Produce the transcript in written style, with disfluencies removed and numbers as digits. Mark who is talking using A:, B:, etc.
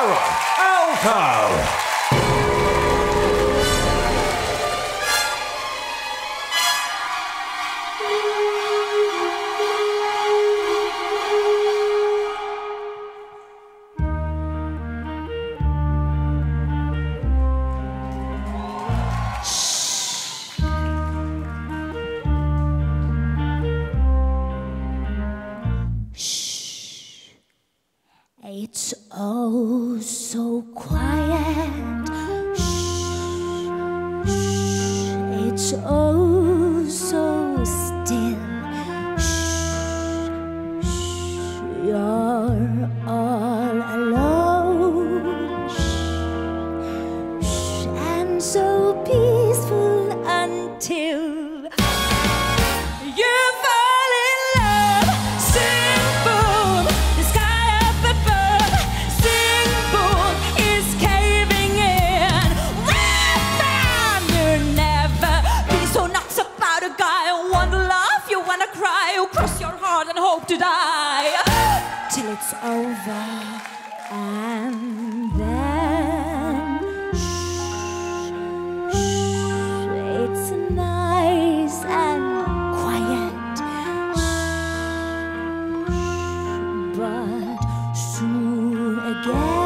A: Saara Aalto.
B: It's oh so quiet. Shh, shh. It's oh so still. Shh, shh. You're all alone. Shh, shh. And so peaceful until and hope to die till it's over, and then shh, shh, it's nice and quiet, shh, but soon again